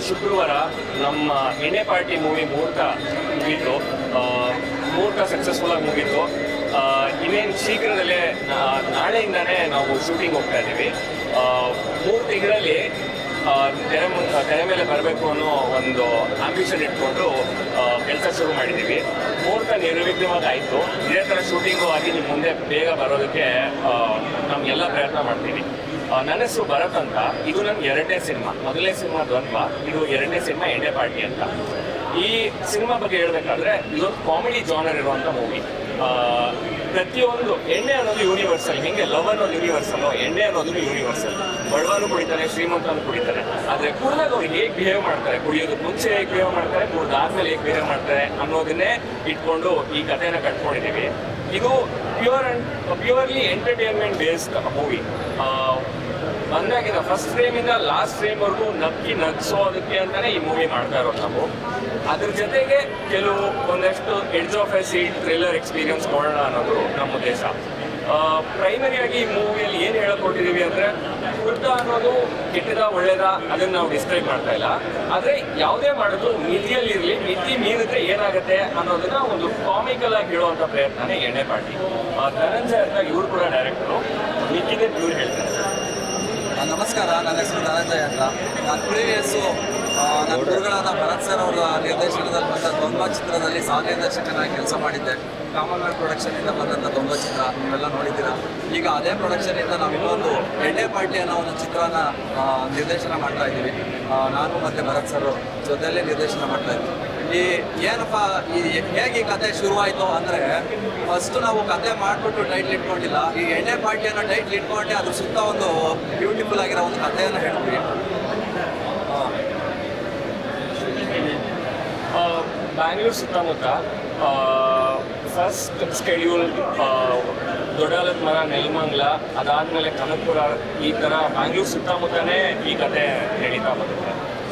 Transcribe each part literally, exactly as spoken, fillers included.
ಶುಕ್ರವಾರ ನಮ್ಮ ಎಣ್ಣೆ ಪಾರ್ಟಿ ಮೂವಿ ಮುಹೂರ್ತ ಮುಗೀತು. ಮುಹೂರ್ತ ಸಕ್ಸಸ್ಫುಲ್ ಆಗಿ ಮುಗೀತು. ಇನ್ನೇನು ಶೀಘ್ರದಲ್ಲೇ ನಾಳೆಯಿಂದನೇ ನಾವು ಶೂಟಿಂಗ್ ಹೋಗ್ತಾ ಇದ್ದೀವಿ. ಮೂರು ತಿಂಗಳಲ್ಲಿ ತೆರೆ ತೆರೆ ಮೇಲೆ ಬರಬೇಕು ಅನ್ನೋ ಒಂದು ಆಂಬಿಷನ್ ಇಟ್ಕೊಂಡು ಕೆಲಸ ಶುರು ಮಾಡಿದ್ದೀವಿ. ಮುಹೂರ್ತ ನಿರ್ವಿಘ್ನವಾಗಿ ಆಯಿತು. ಇದೇ ಥರ ಶೂಟಿಂಗು ಆಗಿ ನಿಮ್ಮ ಮುಂದೆ ಬೇಗ ಬರೋದಕ್ಕೆ ನಮಗೆಲ್ಲ ಪ್ರಯತ್ನ ಮಾಡ್ತೀವಿ. ನನ್ನ ಹೆಸರು ಭರತ್ ಅಂತ. ಇದು ನನ್ನ ಎರಡನೇ ಸಿನಿಮಾ. ಮೊದಲನೇ ಸಿನಿಮಾ ದ್ವಂದ್ವ, ಇದು ಎರಡನೇ ಸಿನಿಮಾ ಎಣ್ಣೆ ಪಾರ್ಟಿ ಅಂತ. ಈ ಸಿನಿಮಾ ಬಗ್ಗೆ ಹೇಳಬೇಕಾದ್ರೆ ಇದೊಂದು ಕಾಮಿಡಿ ಜಾನರ್ ಇರುವಂಥ ಮೂವಿ. ಪ್ರತಿಯೊಂದು ಎಣ್ಣೆ ಅನ್ನೋದು ಯೂನಿವರ್ಸಲ್. ಹಿಂಗೆ ಲವ್ ಅನ್ನೋದು ಯೂನಿವರ್ಸಲ್, ಎಣ್ಣೆ ಅನ್ನೋದು ಯೂನಿವರ್ಸಲ್. ಬಡವನು ಕುಡಿತಾನೆ, ಶ್ರೀಮಂತನು ಕುಡಿತಾನೆ. ಆದರೆ ಕುಡಿದಾಗ ಅವ್ರು ಹೇಗೆ ಬಿಹೇವ್ ಮಾಡ್ತಾರೆ, ಕುಡಿಯೋದಕ್ಕೆ ಮುಂಚೆ ಹೇಗೆ ಬಿಹೇವ್ ಮಾಡ್ತಾರೆ, ಕುಡಿದಾದ್ಮೇಲೆ ಹೇಗೆ ಬಿಹೇವ್ ಮಾಡ್ತಾರೆ ಅನ್ನೋದನ್ನೇ ಇಟ್ಕೊಂಡು ಈ ಕಥೆನ ಕಟ್ಕೊಂಡಿದ್ದೀವಿ. ಇದು pure and purely entertainment based movie. ಬಂದಾಗಿನ ಫಸ್ಟ್ ಫ್ರೇಮಿಂದ ಲಾಸ್ಟ್ ಫ್ರೇಮ್ವರೆಗೂ ನಕ್ಕಿ ನಗ್ಸೋದಕ್ಕೆ ಅಂತಲೇ ಈ ಮೂವಿ ಮಾಡ್ತಾ ಇರೋದು ನಾವು. ಅದ್ರ ಜೊತೆಗೆ ಕೆಲವು ಒಂದಷ್ಟು edge of a seat thriller experience ಕೊಡೋಣ ಅನ್ನೋದು ನಮ್ಮ ಉದ್ದೇಶ. ಪ್ರೈಮರಿಯಾಗಿ ಈ ಮೂವಿಯಲ್ಲಿ ಏನು ಹೇಳ್ಕೊಟ್ಟಿದ್ದೀವಿ ಅಂದರೆ, ಕುಡ್ದ ಅನ್ನೋದು ಕೆಟ್ಟದ ಒಳ್ಳೇದ ಅದನ್ನು ನಾವು ಡಿಸ್ಕ್ರೈಬ್ ಮಾಡ್ತಾ ಇಲ್ಲ. ಆದರೆ ಯಾವುದೇ ಮಾಡೋದು ಮಿತಿಯಲ್ಲಿರಲಿ, ಮಿತಿ ಮೀರಿದ್ರೆ ಏನಾಗುತ್ತೆ ಅನ್ನೋದನ್ನ ಒಂದು ಕಾಮಿಕಲ್ ಆಗಿ ಹೇಳುವಂಥ ಪ್ರಯತ್ನನೇ ಎಣ್ಣೆ ಪಾರ್ಟಿ. ಧನಂಜಯ ಅಂತ ಇವರು ಕೂಡ ಡೈರೆಕ್ಟರು, ಮಿಕ್ಕಿದೆ ಇವ್ರು ಹೇಳ್ತಾರೆ. ನಮಸ್ಕಾರ, ನನ್ನ ಹೆಸರು ಧನಂಜಯ ಅಂತ. ನಾನು ಪ್ರೀವಿಯಸ್ಸು ನನ್ನ ಗುರುಗಳಾದ ಭರತ್ ಸರ್ ಅವರ ನಿರ್ದೇಶನದಲ್ಲಿ ಬಂದ ದ್ವಂದ್ವ ಚಿತ್ರದಲ್ಲಿ ಸಹ ನಿರ್ದೇಶಕನಾಗಿ ಕೆಲಸ ಮಾಡಿದ್ದೆ. ಕಾಮನ್ವೆಲ್ತ್ ಪ್ರೊಡಕ್ಷನಿಂದ ಬಂದಂಥ ದ್ವಂದ್ವ ಚಿತ್ರ ನೀವೆಲ್ಲ ನೋಡಿದ್ದೀರಾ. ಈಗ ಅದೇ ಪ್ರೊಡಕ್ಷನಿಂದ ನಾವು ಇನ್ನೊಂದು ಎಣ್ಣೆ ಪಾರ್ಟಿ ಅನ್ನೋ ಒಂದು ಚಿತ್ರನ ನಿರ್ದೇಶನ ಮಾಡ್ತಾ ಇದ್ದೀವಿ. ನಾನು ಮತ್ತು ಭರತ್ ಸರ್ ಜೊತೆಯಲ್ಲೇ ನಿರ್ದೇಶನ ಮಾಡ್ತಾ ಇದ್ದೀವಿ. ಈ ಏನಪ್ಪ ಈ ಹೇಗೆ ಈ ಕತೆ ಶುರುವಾಯಿತು ಅಂದರೆ, ಫಸ್ಟು ನಾವು ಕತೆ ಮಾಡಿಬಿಟ್ಟು ಟೈಟ್ಲ್ ಇಟ್ಕೊಂಡಿಲ್ಲ. ಈ ಎಣ್ಣೆ ಪಾರ್ಟಿ ಅನ್ನೋ ಟೈಟ್ಲ್ ಇಟ್ಕೊಂಡೆ ಅದ್ರ ಸುತ್ತ ಒಂದು ಬ್ಯೂಟಿಫುಲ್ ಆಗಿರೋ ಒಂದು ಕಥೆಯನ್ನು ಹೇಳ್ತೀವಿ. ಬ್ಯಾಂಗ್ಳೂರು ಸುತ್ತಮುತ್ತ ಫಸ್ಟ್ ಸ್ಕೆಡ್ಯೂಲ್ ದೊಡ್ಡಾಲದ ಮರ, ನೆಲಮಂಗಲ, ಅದಾದಮೇಲೆ ಕನಕಪುರ, ಈ ಥರ ಬ್ಯಾಂಗ್ಳೂರು ಸುತ್ತಮುತ್ತನೇ ಈ ಕತೆ ನಡೀತಾ ಬರುತ್ತೆ.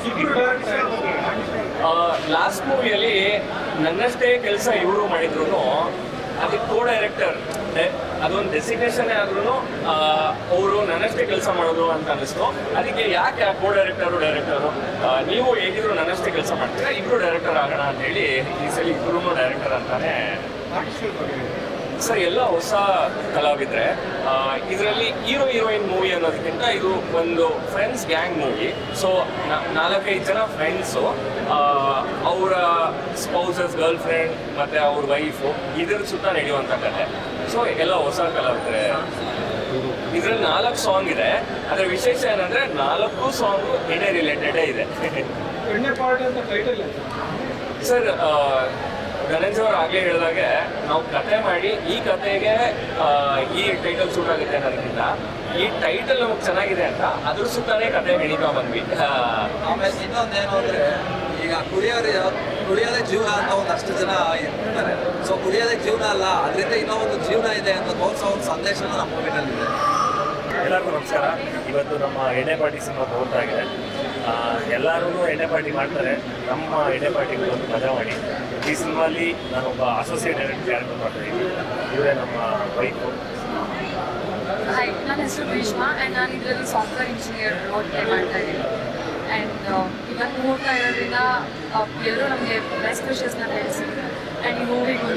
ಲಾಸ್ಟ್ ಮೂವಿಯಲ್ಲಿ ನನ್ನಷ್ಟೇ ಕೆಲಸ ಇವರು ಮಾಡಿದ್ರು, ಅದಕ್ಕೆ ಕೋ ಡೈರೆಕ್ಟರ್ ಅದೊಂದು ಡೆಸಿಗ್ನೇಷನ್ ಆದ್ರೂ ಅವರು ನನ್ನಷ್ಟೇ ಕೆಲಸ ಮಾಡೋದು ಅಂತ ಅನ್ನಿಸ್ತು. ಅದಕ್ಕೆ ಯಾಕೆ ಕೋ ಡೈರೆಕ್ಟರು ಡೈರೆಕ್ಟರು ನೀವು ಹೇಗಿದ್ರು ನನ್ನಷ್ಟೇ ಕೆಲಸ ಮಾಡ್ತೀರಾ, ಇಬ್ಬರು ಡೈರೆಕ್ಟರ್ ಆಗೋಣ ಅಂತ ಹೇಳಿ ಈ ಸಲ ಇಬ್ಬರೂ ಡೈರೆಕ್ಟರ್ ಅಂತಾನೆ. ಸರ್, ಎಲ್ಲ ಹೊಸ ಕಲಾವಿದ್ರೆ. ಇದರಲ್ಲಿ ಹೀರೋ ಹೀರೋಯಿನ್ ಮೂವಿ ಅನ್ನೋದಕ್ಕಿಂತ ಇದು ಒಂದು ಫ್ರೆಂಡ್ಸ್ ಗ್ಯಾಂಗ್ ಮೂವಿ. ಸೊ ನಾಲ್ಕೈದು ಜನ ಫ್ರೆಂಡ್ಸು, ಅವರ ಸ್ಪೌಸಸ್, ಗರ್ಲ್ ಫ್ರೆಂಡ್ ಮತ್ತು ಅವ್ರ ವೈಫು, ಇದ್ರ ಸುತ್ತ ನಡೆಯುವಂಥ ಕತೆ. ಸೊ ಎಲ್ಲ ಹೊಸ ಕಲಾವಿದ್ರೆ. ಇದರಲ್ಲಿ ನಾಲ್ಕು ಸಾಂಗ್ ಇದೆ. ಅದರ ವಿಶೇಷ ಏನಂದರೆ ನಾಲ್ಕು ಸಾಂಗು ಎಣ್ಣೆ ರಿಲೇಟೆಡೇ ಇದೆ. ಸರ್, ಧನಂಜಯ ಅವರು ಆಗಲೇ ಹೇಳಿದಾಗೆ ನಾವು ಕತೆ ಮಾಡಿ ಈ ಕತೆಗೆ ಈ ಟೈಟಲ್ ಸೂಟ್ ಆಗುತ್ತೆ ಅನ್ನೋದಕ್ಕಿಂತ ಈ ಟೈಟಲ್ ನಮಗೆ ಚೆನ್ನಾಗಿದೆ ಅಂತ ಅದ್ರ ಸುತ್ತಾನೇ ಕತೆ ನಡೀತಾ ಬಂದ್ವಿ. ಆಮೇಲೆ ಇನ್ನೊಂದೇನು ಅಂದರೆ, ಈಗ ಕುಡಿಯೋರು ಕುಡಿಯೋದೇ ಜೀವನ ಅಂತ ಒಂದಷ್ಟು ಜನ ಇರ್ತಾರೆ. ಸೊ ಕುಡಿಯೋದೇ ಜೀವನ ಅಲ್ಲ, ಅದರಿಂದ ಇನ್ನೂ ಒಂದು ಜೀವನ ಇದೆ ಅಂತ ತೋರಿಸೋ ಒಂದು ಸಂದೇಶನೂ ನಮ್ಮ ಮೂವಿನಲ್ಲಿದೆ. ಎಲ್ಲರಿಗೂ ನಮಸ್ಕಾರ. ಇವತ್ತು ನಮ್ಮ ಎಣ್ಣೆ ಪಾರ್ಟಿ ಸಿನಿಮಾ ಮುಹೂರ್ತಾಗಿದೆ. ಎಲ್ಲರೂ ಎಣ್ಣೆ ಪಾರ್ಟಿ ಮಾಡ್ತಾರೆ. ನಮ್ಮ ಎಣ್ಣೆ ಪಾರ್ಟಿಗೆ ಒಂದು ಮಜಾ ಮಾಡಿ. ಈ ಸಿನಿಮಾಲಿ ನಾನೊಬ್ಬ ಅಸೋಸಿಯೇಟ್ ಡೈರೆಕ್ಟರ್ ಕ್ಯಾರೆಕ್ಟರ್ ಮಾಡ್ತಾ ಇದ್ದೀನಿ. ಇವರೇ ನಮ್ಮ ವೈಫು. ಹಾಯ್, ನನ್ನ ಹೆಸರು ಗ್ರೀಷ್ಮಾ ಆ್ಯಂಡ್ ನಾನು ಇದರಲ್ಲಿ ಸಾಫ್ಟ್ವೇರ್ ಇಂಜಿನಿಯರ್ ರೋಲ್ ಪ್ಲೇ ಮಾಡ್ತಾ ಇದ್ದೀನಿ. ಆ್ಯಂಡ್ ಇವತ್ತು ಮುಹೂರ್ತ ಇರೋದ್ರಿಂದ ಎಲ್ಲರೂ ನಮಗೆ ಬೆಸ್ಟ್ ವಿಷಸ್ನ ತಿಳಿಸಿ ಆ್ಯಂಡ್ ಈ ಮೂವಿಗೂ.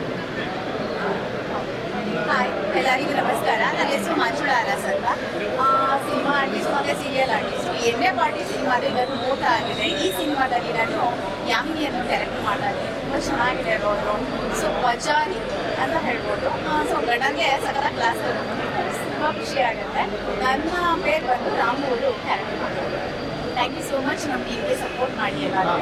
ಹಾಯ್, ಎಲ್ಲರಿಗೂ ನಮಸ್ಕಾರ. ನನ್ನ ಹೆಸರು ಮಂಜುಳಾ ಅರಸ್ ಅಂತ. ಸಿನಿಮಾ ಆರ್ಟಿಸ್ಟ್ ಮತ್ತು ಸೀರಿಯಲ್ ಆರ್ಟಿಸ್ಟ್. ಎಣ್ಣೆ ಪಾರ್ಟಿ ಸಿನಿಮಾದಲ್ಲಿ ನಾನು ಮುಹೂರ್ತ ಆಗಿದೆ. ಈ ಸಿನಿಮಾದಲ್ಲಿ ನಾನು ಯಾಮಿನಿ ಅನ್ನೋ ಕ್ಯಾರೆಕ್ಟರ್ ಮಾಡ್ತಾ ಇದ್ದೀನಿ. ತುಂಬ ಚೆನ್ನಾಗಿದೆ ರೋಲು. ಸೊ ಮಜಾರಿ ಅಂತ ಹೇಳ್ಬೋದು. ಸೊ ಗಂಡಂಗೆ ಸಕಲ ಕ್ಲಾಸ್ ತುಂಬ ಖುಷಿ ಆಗುತ್ತೆ. ನನ್ನ പേര് ಬಂದು ರಾಮೂರು ಕ್ಯಾರೆಕ್ಟರ್ ಮಾಡ್ತಾರೆ. ಥ್ಯಾಂಕ್ ಯು ಸೋ ಮಚ್ ನಮ್ಮ ಟೀಮ್ಗೆ ಸಪೋರ್ಟ್ ಮಾಡಿ ಎಲ್ಲರೂ.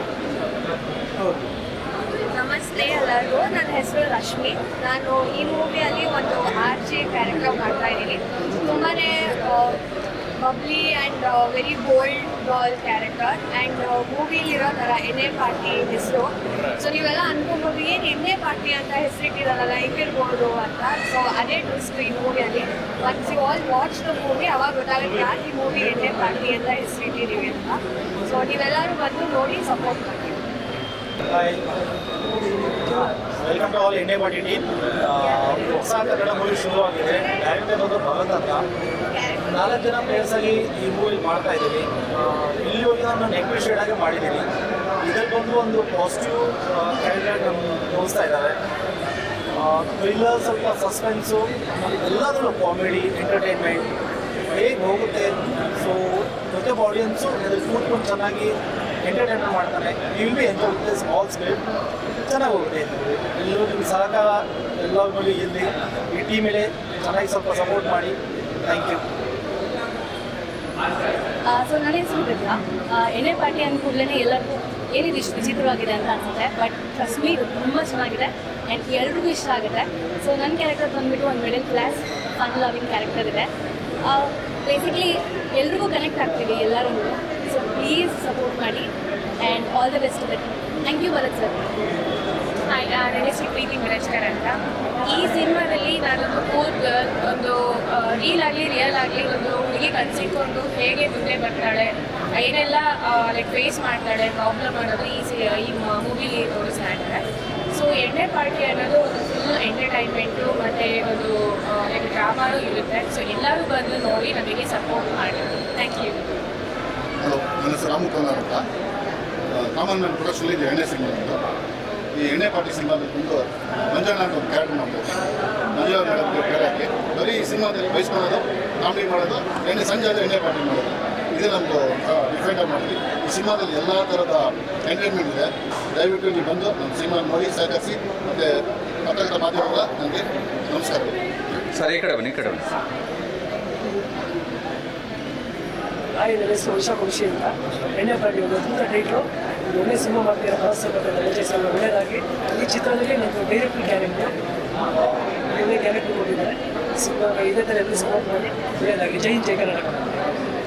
ನಮಸ್ತೆ ಎಲ್ಲರಿಗೂ, ನನ್ನ ಹೆಸರು ರಶ್ಮಿ. ನಾನು ಈ ಮೂವಿಯಲ್ಲಿ ಒಂದು ಆರ್ ಜೆ ಕ್ಯಾರೆಕ್ಟರ್ ಮಾಡ್ತಾ ಇದ್ದೀನಿ. ತುಂಬಾ bubbly and very bold doll character. And ಮೂವಿಲಿರೋ ಥರ ಎಣ್ಣೆ ಪಾರ್ಟಿ ಹೆಸರು. ಸೊ ನೀವೆಲ್ಲ ಅನ್ಕೊಬೋದು ಏನು ಎಣ್ಣೆ ಪಾರ್ಟಿ ಅಂತ ಹೆಸರಿಟ್ಟಿದಾರಲ್ಲ ಹೆಂಗಿರ್ಬೋದು ಅಂತ. ಸೊ ಅದೇ ಟ್ವಿಸ್ಟ್ ಈ ಮೂವಿಯಲ್ಲಿ. Once you all watch the movie ಅವಾಗ ಗೊತ್ತಾಗುತ್ತೆ ಯಾಕೆ ಈ ಮೂವಿ ಎಣ್ಣೆ ಪಾರ್ಟಿ ಅಂತ ಹೆಸರಿಟ್ಟಿದ್ದೀವಿ ಅಂತ. ಸೊ ನೀವೆಲ್ಲರೂ ಬಂದು ನೋಡಿ ಸಪೋರ್ಟ್ ಮಾಡಿ. Welcome to all India party team. ಹೊಸ ಕನ್ನಡ ಮೂವಿ ಶುರುವಾಗಿದೆ. ಡೈರೆಕ್ಟರ್ ಬಂದು ಭಗವಂತ ಅಂತ. ನಾಲ್ಕು ಜನ ಪ್ಲೇಯರ್ಸಾಗಿ ಈ ಮೂವಿ ಮಾಡ್ತಾ ಇದ್ದೀವಿ. ಇಲ್ಲಿ ಹೋಗಿ ನಾನು ನೆಗೆಟಿವ್ ಶೇಡ್ ಆಗಿ ಮಾಡಿದ್ದೀನಿ. ಇದರಲ್ಲಿ ಬಂದು ಒಂದು ಪಾಸಿಟಿವ್ ಕ್ಯಾರೆಕ್ಟರ್ ನಮ್ಗೆ ತೋರಿಸ್ತಾ ಇದ್ದಾರೆ. ಥ್ರಿಲ್ಲರ್, ಸ್ವಲ್ಪ ಸಸ್ಪೆನ್ಸು, ಎಲ್ಲದರಲ್ಲೂ ಕಾಮಿಡಿ, ಎಂಟರ್ಟೈನ್ಮೆಂಟ್ ಹೇಗೆ ಹೋಗುತ್ತೆ. ಸೊ ಜೊತೆ ಆಡಿಯನ್ಸು ಅದ್ರಲ್ಲಿ ಕೂತ್ಕೊಂಡು ಚೆನ್ನಾಗಿ ಎಂಟರ್ಟೈನ್ಮೆಂಟ್ ಮಾಡ್ತಾನೆ. Will be enjoy with small space. ಚೆನ್ನಾಗಿ ಹೋಗುತ್ತೆ. ಎಲ್ಲರೂ ನಿಮ್ಗೆ ಸಹಕಾರ ಎಲ್ಲರಿಗೂ ಇಲ್ಲಿ ಈ ಟೀಮೇಲೆ ಚೆನ್ನಾಗಿ ಸ್ವಲ್ಪ ಸಪೋರ್ಟ್ ಮಾಡಿ. Thank you. ಸೊ ನನ್ನ ಹೆಸರು ಗದ್ದ. ಎಣ್ಣೆ ಪಾರ್ಟಿ ಅಂದ ಕೂಡಲೇ ಎಲ್ಲರಿಗೂ ಏನಿದು ಇಷ್ಟು ವಿಚಿತ್ರವಾಗಿದೆ ಅಂತ ಅನಿಸುತ್ತೆ. ಬಟ್ ಟ್ರಸ್ಟ್ ಮೀ ಇದು ತುಂಬ ಚೆನ್ನಾಗಿದೆ ಆ್ಯಂಡ್ ಎಲ್ರಿಗೂ ಇಷ್ಟ ಆಗುತ್ತೆ. ಸೊ ನನ್ನ ಕ್ಯಾರೆಕ್ಟರ್ ಬಂದುಬಿಟ್ಟು ಒಂದು middle class fun loving character ಇದೆ. ಬೇಸಿಕ್ಲಿ ಎಲ್ರಿಗೂ ಕನೆಕ್ಟ್ ಆಗ್ತೀವಿ ಎಲ್ಲರೂ. ಸೊ ಪ್ಲೀಸ್ ಸಪೋರ್ಟ್ ಮಾಡಿ and all the best that. Thank you Bharat sir. Hi, ನನ್ನ ಹೆಸರು ಪ್ರೀತಿ ಮಿರಜ್ಕರ್ ಅಂತ. ಈ ಸಿನಿಮಾದಲ್ಲಿ ನಾನೊಂದು ಪೂರ್ ಗರ್ಲ್, ಒಂದು ರೀಲ್ ಆಗಲಿ ರಿಯಲ್ ಆಗಲಿ ಒಂದು ಹುಡುಗಿ ಕನ್ಸಿಟ್ಕೊಂಡು ಹೇಗೆ ಮುಂದೆ ಬರ್ತಾಳೆ, ಏನೆಲ್ಲ ಲೈಕ್ ಫೇಸ್ ಮಾಡ್ತಾಳೆ, ಪ್ರಾಬ್ಲಮ್ ಅನ್ನೋದು ಈ ಸಿ ಈ ಮೂವಿಲಿ ತೋರಿಸ್ತಾ ಇದ್ದಾರೆ. ಸೊ ಎಣ್ಣೆ ಪಾರ್ಟಿ ಅನ್ನೋದು ಒಂದು ಫುಲ್ ಎಂಟರ್ಟೈನ್ಮೆಂಟು ಮತ್ತು ಒಂದು ಲೈಕ್ ಡ್ರಾಮಾನು ಇರುತ್ತೆ. ಸೊ ಎಲ್ಲರೂ ಬಂದು ನೋಡಿ ನಮಗೆ ಸಪೋರ್ಟ್ ಮಾಡಿ. Thank you. ಹಲೋ, ನನ್ನ ಹೆಸರು ರಾಮಕುಮಾರ್ ಅಂತ. ಕಾಮನ್ ಮ್ಯಾನ್ ಪ್ರೊಡಕ್ಷನ್ ಇದೆ ಎಣ್ಣೆ ಸಿನಿಮಾ ಅಂತ. ಈ ಎಣ್ಣೆ ಪಾರ್ಟಿ ಸಿನಿಮಾದಲ್ಲಿ ಬಂದು ಮಂಜಣ್ಣ ಅಂತ ಒಂದು ಕ್ಯಾರೆಕ್ಟರ್ ಮಾಡ್ಬೋದು. ಮಂಜಣ್ಣ ಮೇಡಮ್ ಕ್ಯಾರೆಕ್ಟ್ಗೆ ಬರೀ ಈ ಸಿನಿಮಾದಲ್ಲಿ ಬಯಸ್ಕೊಳ್ಳೋದು, ಕಾಮಿಡಿ ಮಾಡೋದು, ಎಣ್ಣೆ ಸಂಜೆ ಆದರೆ ಎಣ್ಣೆ ಪಾರ್ಟಿ ಮಾಡೋದು, ಇದೇ ನಮ್ಮದು ಡಿಫ್ರೆಂಟಾಗಿ ಮಾಡ್ತೀವಿ. ಈ ಸಿನಿಮಾದಲ್ಲಿ ಎಲ್ಲ ಥರದ ಎಂಟರ್ಟೈನ್ಮೆಂಟ್ ಇದೆ. ದಯವಿಟ್ಟು ನೀವು ಬಂದು ನಮ್ಮ ಸಿನಿಮಾ ನೋಡಿ ಸಹಕರಿಸಿ. ಮತ್ತು ಪತ್ರಕರ್ತ ಮಾಧ್ಯಮಗಳ ನನಗೆ ನಮಸ್ಕಾರಗಳು. ಸರ್ ಈ ಕಡೆ ಬನ್ನಿ, ಈ ಕಡೆ ಬನ್ನಿ. ಹಾಯ್, ನನ್ನ ಹೆಸರು ಉಷಾ ಖುಷಿ ಅಂತ. ಎಣ್ಣೆ ಪಾರ್ಟಿ ಒಂದು ಅದ್ಭುತ ಟೈಟ್ಲು. ಒಳ್ಳೆ ಸಿನಿಮಾ ಮಾಡ್ತೀರಾ, ಭಾರತ ರಿಲೀಸ್ ಒಳ್ಳೆಯದಾಗಿ. ಈ ಚಿತ್ರದಲ್ಲಿ ನನಗೆ ಡೈರೆಕ್ಟರ್ ಕ್ಯಾರೆಕ್ಟರ್ ಒಳ್ಳೆ ಕ್ಯಾರೆಕ್ಟರ್ ಕೊಟ್ಟಿದ್ದಾರೆ. ಸಿನಿಮಾ ಇದೇ ಥರ ಎಲ್ಲರೂ ಸಪೋರ್ಟ್ ಮಾಡಿ ಒಳ್ಳೆಯದಾಗಿ. ಜೈ ಹಿಂದ್, ಜೈ ಕರ್ನಾಟಕ.